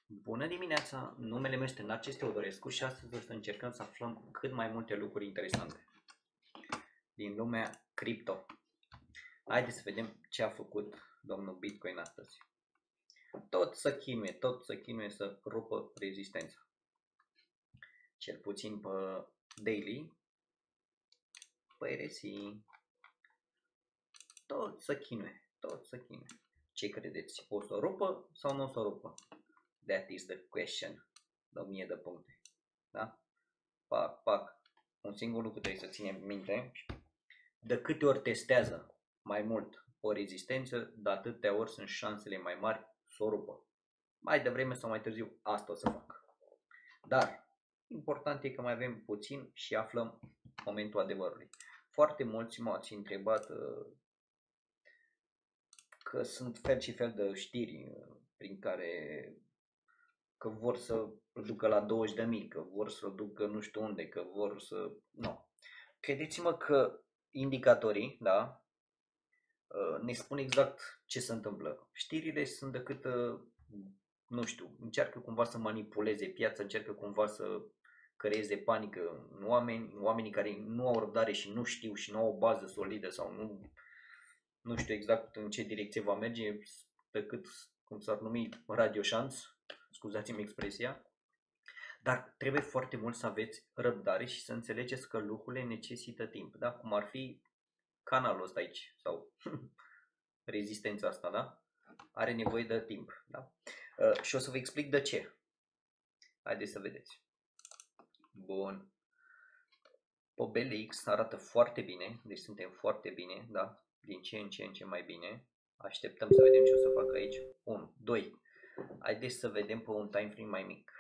Bună dimineața! Numele meu este Narcis Teodorescu și astăzi o să încercăm să aflăm cât mai multe lucruri interesante din lumea cripto. Haideți să vedem ce a făcut domnul Bitcoin astăzi. Tot să chinuie să rupă rezistența. Cel puțin pe daily, pe RSI, tot să chinuie. Ce credeți? O să rupă sau nu o să rupă? That is the question. De 1000 de puncte. Da? Pac. Un singur lucru trebuie să ținem minte. De câte ori testează mai mult o rezistență, de atâtea ori sunt șansele mai mari să o rupă. Mai devreme sau mai târziu asta o să facă. Dar important e că mai avem puțin și aflăm momentul adevărului. Foarte mulți m-ați întrebat că sunt fel și fel de știri prin care că vor să ducă la 20.000, că vor să ducă nu știu unde, că vor să... Nu. Credeți-mă că indicatorii, da, ne spun exact ce se întâmplă. Știrile sunt decât, nu știu, încearcă cumva să manipuleze piața, încearcă cumva să creeze panică în oamenii care nu au răbdare și nu știu și nu au o bază solidă sau nu știu exact în ce direcție va merge, decât, cum s-ar numi, radioșanț, scuzați-mi expresia. Dar trebuie foarte mult să aveți răbdare și să înțelegeți că lucrurile necesită timp, da? Cum ar fi canalul ăsta aici sau rezistența asta, da? Are nevoie de timp, da? Și o să vă explic de ce. Haideți să vedeți. Bun. Pe BLX arată foarte bine, deci suntem foarte bine, da? Din ce în ce mai bine. Așteptăm să vedem ce o să facă aici. 1, 2. Haideți să vedem pe un time frame mai mic.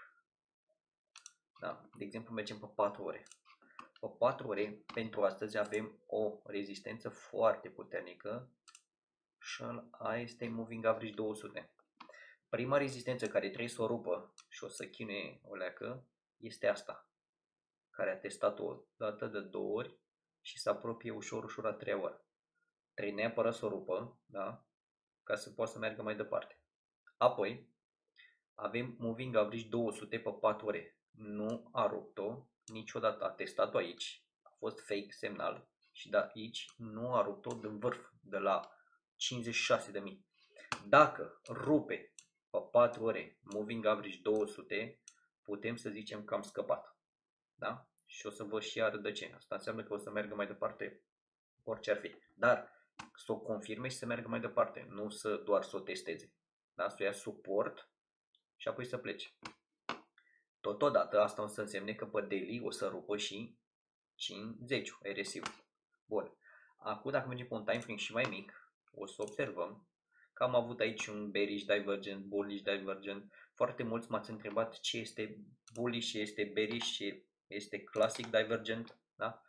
Da? De exemplu, mergem pe 4 ore. Pe 4 ore, pentru astăzi, avem o rezistență foarte puternică și aia este Moving Average 200. Prima rezistență care trebuie să o rupă și o să chinuie o leacă este asta, care a testat o dată de 2 ori și se apropie ușor a 3 ori. Trebuie neapărat să o rupă, da? Ca să poată să meargă mai departe. Apoi, avem Moving Average 200 pe 4 ore. Nu a rupt-o niciodată, a testat-o aici, a fost fake semnal și de aici nu a rupt-o din vârf, de la 56.000. Dacă rupe pe 4 ore Moving Average 200, putem să zicem că am scăpat. Da? Și o să vă și arăt de ce. Asta înseamnă că o să meargă mai departe orice ar fi. Dar să o confirme și să meargă mai departe, nu să doar să o testeze. Da? Să o ia suport și apoi să plece. Totodată asta o să însemne că pe daily o să rupă și 50 RSI-ul. Bun. Acum dacă mergem pe un time frame și mai mic, o să observăm că am avut aici un bearish divergent, bullish divergent. Foarte mulți m-ați întrebat ce este bullish, ce este bearish, ce este classic divergent. Da?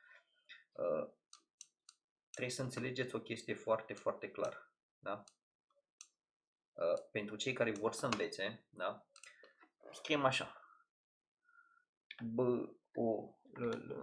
Trebuie să înțelegeți o chestie foarte, foarte clară. Da? Pentru cei care vor să învețe, da? Scriem așa. B-O-L-L.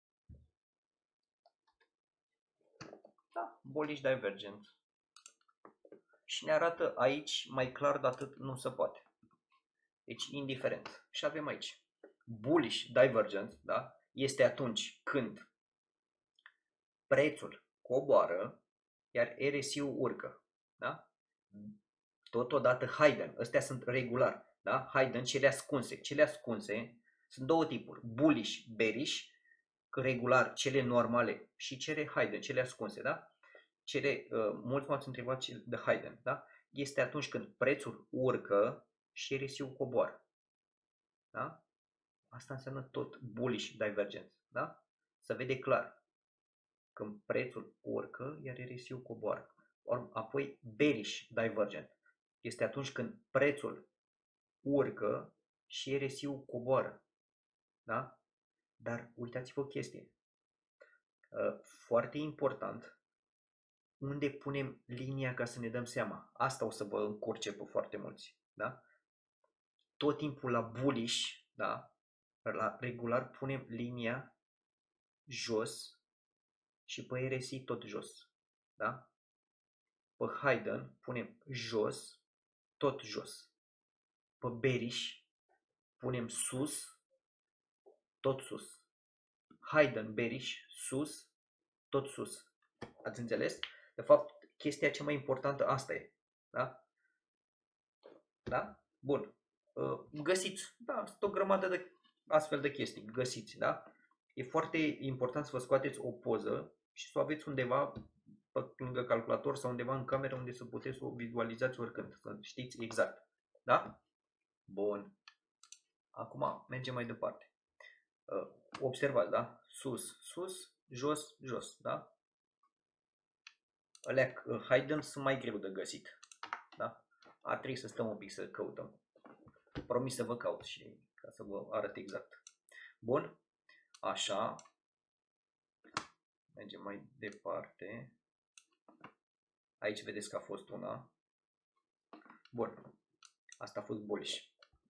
Da, bullish divergent. Și ne arată aici mai clar de atât nu se poate. Deci indiferent. Și avem aici bullish divergent, da? Este atunci când prețul coboară, iar RSI-ul urcă, da? Totodată Hayden, astea sunt regular, da? Hayden, cele ascunse. Cele ascunse sunt două tipuri, bullish, bearish, regular, cele normale și cele Hayden, cele ascunse, da? Mulți m-ați întrebat de Hayden, da? Este atunci când prețul urcă și RSI-ul coboară, da? Asta înseamnă tot bullish divergence, da? Se vede clar când prețul urcă, iar RSI-ul coboară. Apoi bearish divergent. Este atunci când prețul urcă și RSI-ul coboară, da? Dar uitați-vă o chestie. Foarte important, unde punem linia ca să ne dăm seama. Asta o să vă încurce pe foarte mulți, da? Tot timpul la bullish, da? La regular punem linia jos și pe RSI tot jos, da? Pe Hayden punem jos, tot jos. pe Beriș punem sus, tot sus. Haydn, Beriș, sus, tot sus. Ați înțeles? De fapt, chestia cea mai importantă asta e. Da? Da? Bun. Găsiți, da, sunt o grămadă de astfel de chestii, găsiți, da? E foarte important să vă scoateți o poză și să o aveți undeva pe lângă calculator sau undeva în cameră unde să puteți să o vizualizați oricând, să știți exact, da? Bun. Acum mergem mai departe. Observați, da? Sus, sus, jos, jos, da? Alea Haydn sunt mai greu de găsit, da? Ar trebui să stăm un pic să căutăm. Promis să vă caut și ca să vă arăt exact. Bun, așa. Mergem mai departe. Aici vedeți că a fost una. Bun, asta a fost Boliș.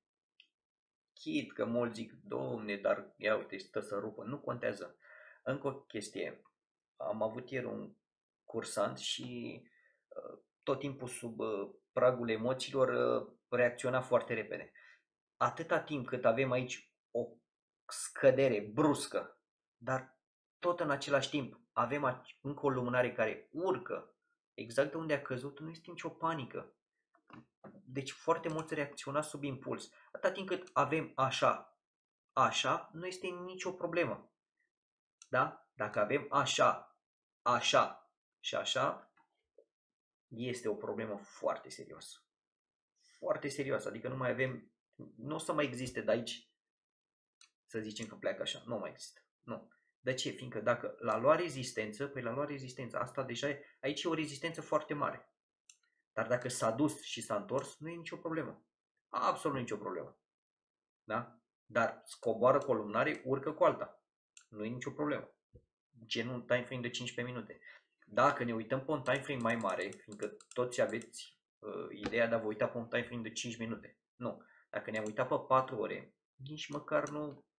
Chit că mulți zic, domne, dar ia uite, stă să rupă. Nu contează. Încă o chestie. Am avut ieri un cursant și tot timpul sub pragul emoțiilor reacționa foarte repede. Atâta timp cât avem aici o scădere bruscă, dar tot în același timp avem încă o lumânare care urcă exact de unde a căzut, nu este nicio panică. Deci foarte mulți reacționa sub impuls. Atâta timp cât avem așa, așa, nu este nicio problemă. Da? Dacă avem așa, așa și așa, este o problemă foarte serioasă. Foarte serioasă, adică nu mai avem, nu o să mai existe de aici să zicem că pleacă așa, nu mai există. Nu. De ce? Fiindcă dacă l-a luat rezistență, păi l-a luat rezistență, asta deja aici e o rezistență foarte mare. Dar dacă s-a dus și s-a întors, nu e nicio problemă. Absolut nicio problemă. Da? Dar scoboară columnare, urcă cu alta. Nu e nicio problemă. Genul un time frame de 15 minute. Dacă ne uităm pe un time frame mai mare, fiindcă toți aveți ideea de a vă uita pe un time frame de 5 minute. Nu. Dacă ne-am uitat pe 4 ore, nici măcar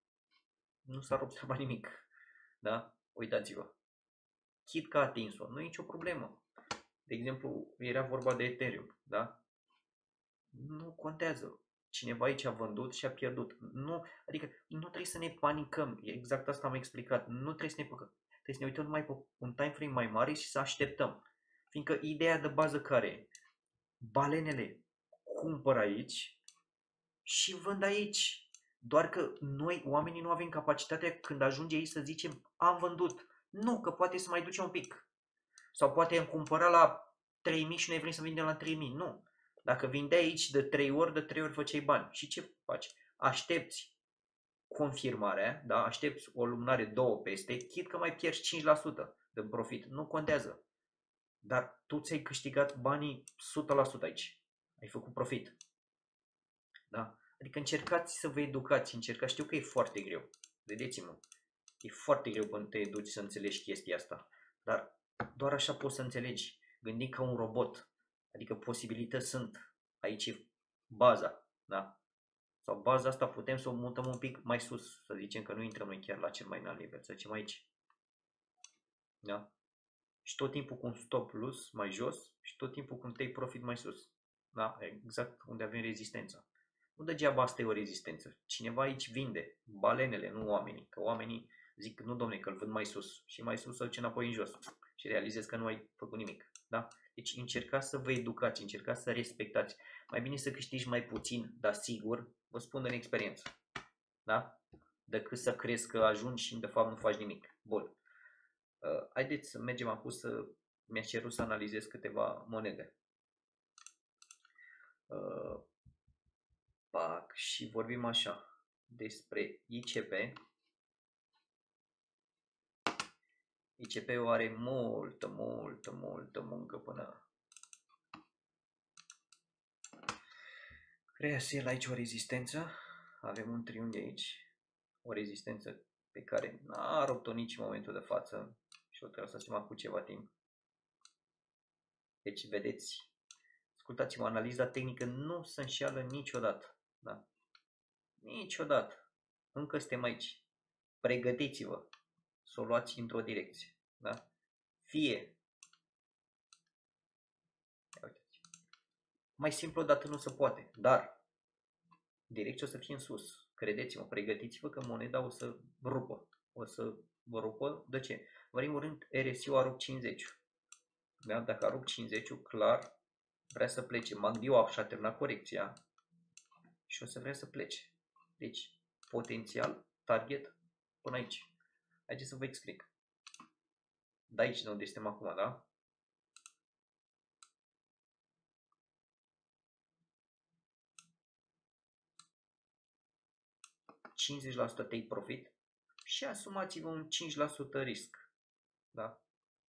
nu s-a observat nimic. Da? Uitați-vă. Chit că a atins-o, nu e nicio problemă. De exemplu, era vorba de Ethereum, da? Nu contează. Cineva aici a vândut și a pierdut. Nu, adică nu trebuie să ne panicăm. Exact asta am explicat. Nu trebuie să ne panicăm. Trebuie să ne uităm numai pe un time frame mai mare și să așteptăm. Fiindcă ideea de bază care e? Balenele cumpără aici și vând aici. Doar că noi, oamenii, nu avem capacitatea când ajunge aici să zicem am vândut. Nu, că poate să mai duce un pic. Sau poate am cumpărat la 3000 și noi vrem să vindem la 3000. Nu. Dacă vindeai aici de 3 ori, de 3 ori făceai bani. Și ce faci? Aștepți confirmarea, da? Aștepți o lumânare 2 peste, chit că mai pierzi 5% de profit. Nu contează. Dar tu ți-ai câștigat banii 100% aici. Ai făcut profit. Da? Adică încercați să vă educați, încercați. Știu că e foarte greu. Vedeți-mă. E foarte greu când te educi să înțelegi chestia asta. Dar doar așa poți să înțelegi. Gândi ca un robot. Adică posibilități sunt. Aici e baza. Da? Sau baza asta putem să o mutăm un pic mai sus. Să zicem că nu intrăm noi chiar la cel mai înalt nivel. Să zicem aici. Da? Și tot timpul cu un stop loss mai jos și tot timpul cu un take profit mai sus. Da? Exact unde avem rezistența. Nu degeaba asta e o rezistență. Cineva aici vinde balenele, nu oamenii. Că oamenii zic, nu domne, că îl vând mai sus. Și mai sus îl duce înapoi în jos. Și realizez că nu ai făcut nimic. Da? Deci încercați să vă educați, încercați să respectați. Mai bine să câștigi mai puțin, dar sigur, vă spun în experiență. Da? Decât să crezi că ajungi și de fapt nu faci nimic. Bun. Haideți să mergem acum să mi-a cerut să analizez câteva monede. Pac, și vorbim așa despre ICP. ICP-ul are multă muncă până creează el aici o rezistență. Avem un triunghi aici, o rezistență pe care n-a rupt-o nici în momentul de față și o trebuie să asuma cu ceva timp. Deci vedeți, ascultați-mă, analiza tehnică nu se înșeală niciodată. Da? Niciodată. Încă suntem aici. Pregătiți-vă să o luați într-o direcție. Da? Fie mai simplu odată nu se poate, dar direcția o să fie în sus. Credeți-mă, pregătiți-vă că moneda o să rupă. O să vă rupă. De ce? În primul rând, RSI-ul a rupt 50. Da? Dacă a rupt 50, clar vrea să plece. MACD-ul și-a terminat corecția și o să vrea să plece. Deci, potențial, target, până aici. Haideți să vă explic. De aici de unde suntem acum, da? ...50% take profit și asumați-vă un 5% risc. Da?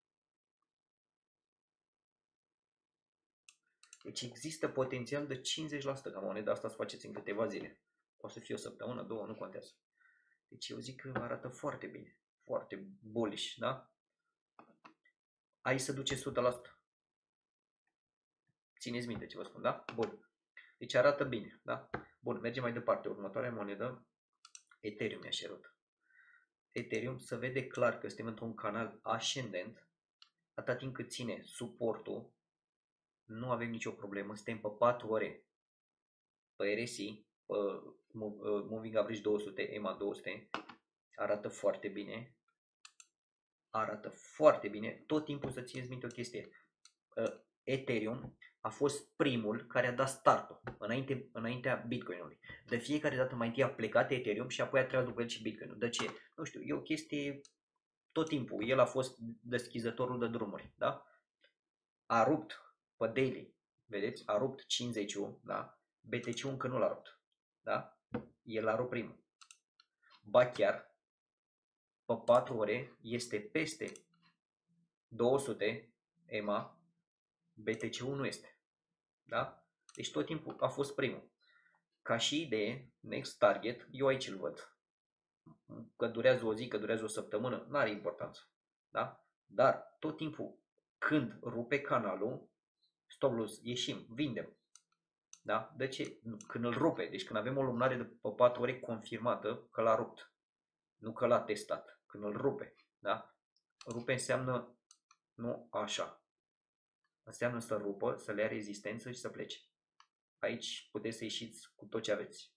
Deci există potențial de 50% ca moneda asta să faceți în câteva zile. Poate să fie o săptămână, două, nu contează. Deci eu zic că arată foarte bine. Foarte bullish, da? Aici se duce 100%. Țineți minte ce vă spun, da? Bun. Deci arată bine, da? Bun, mergem mai departe. Următoarea monedă, Ethereum mi-a cerut. Ethereum se vede clar că suntem într-un canal ascendent. Atâta timp cât ține suportul, nu avem nicio problemă. Suntem pe 4 ore pe RSI, pe Moving Average 200, EMA 200. Arată foarte bine. Arată foarte bine. Tot timpul să țineți minte o chestie. Ethereum a fost primul care a dat startul înaintea Bitcoinului. De fiecare dată mai întâi a plecat Ethereum și apoi a trecut după el și Bitcoinul. De ce? Nu știu, e o chestie tot timpul. El a fost deschizătorul de drumuri, da? A rupt pe daily, vedeți? A rupt 50-ul, da? BTC-ul încă nu l-a rupt, da? El a rupt primul. Ba chiar, pe 4 ore este peste 200 EMA, BTC-ul nu este. Da? Deci tot timpul a fost primul. Ca și idee, next target, eu aici îl văd. Că durează o zi, că durează o săptămână, nu are importanță. Da? Dar tot timpul când rupe canalul, stop loss, ieșim, vindem. Da? De ce? Când îl rupe, deci când avem o lumânare de pe 4 ore confirmată că l-a rupt. Nu că l-a testat. Când îl rupe. Da? Rupe înseamnă nu așa. Înseamnă să rupă, să le ia rezistență și să plece. Aici puteți să ieșiți cu tot ce aveți.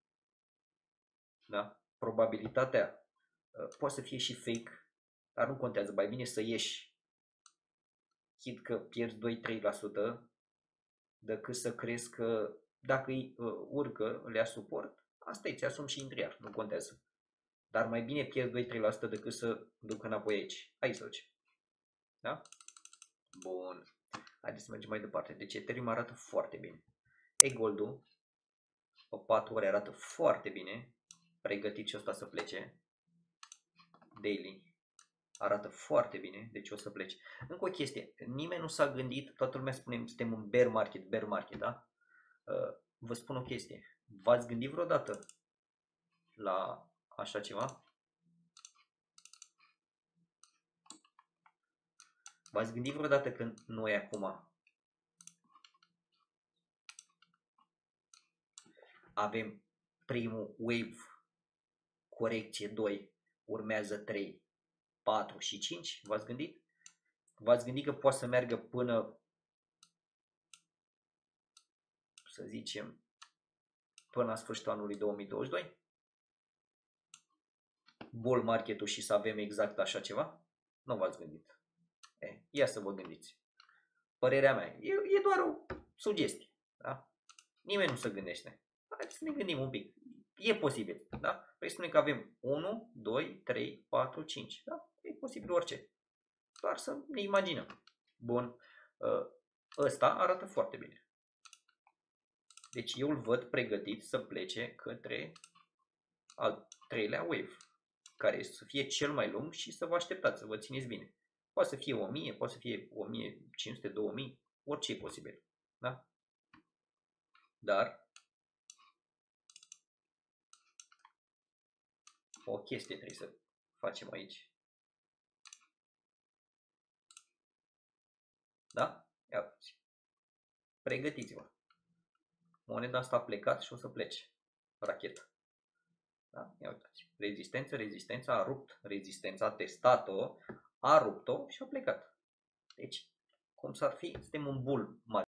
Da? Probabilitatea poate să fie și fake, dar nu contează. Mai bine să ieși chit că pierzi 2-3% decât să crezi că dacă îi urcă, le ia suport, asta e, ți-asumi și intri iar, nu contează. Dar mai bine pierzi 2-3% decât să ducă înapoi aici. Aici să duce. Da? Bun. Haideți să mergem mai departe. Deci Ethereum arată foarte bine. E-Gold-ul pe 4 ore arată foarte bine. Pregătit și ăsta să plece. Daily arată foarte bine, deci o să plece. Încă o chestie, nimeni nu s-a gândit, toată lumea spune suntem în bear market, da? Vă spun o chestie, v-ați gândit vreodată la așa ceva? V-ați gândit vreodată când noi acum avem primul wave, corecție 2, urmează 3, 4 și 5? V-ați gândit? V-ați gândit că poate să meargă până, să zicem, până la sfârșitul anului 2022? Bull market-ul și să avem exact așa ceva? Nu v-ați gândit. Ia să vă gândiți. Părerea mea, e doar o sugestie. Da? Nimeni nu se gândește. Hai să ne gândim un pic. E posibil. Da? Păi spune că avem 1, 2, 3, 4, 5. Da? E posibil orice. Doar să ne imaginăm. Bun. Ăsta arată foarte bine. Deci eu îl văd pregătit să plece către al treilea wave, care să fie cel mai lung și să vă așteptați, să vă țineți bine. Poate să fie 1000, poate să fie 1500, 2000, orice e posibil. Da? Dar o chestie trebuie să facem aici. Da? Ia uitați. Pregătiți-vă. Moneda asta a plecat și o să plece. Rachetă. Da? Ia uitați. Rezistență, rezistența a rupt. Rezistența a testat-o, a rupt-o și a plecat. Deci, cum s-ar fi, suntem un bull mare.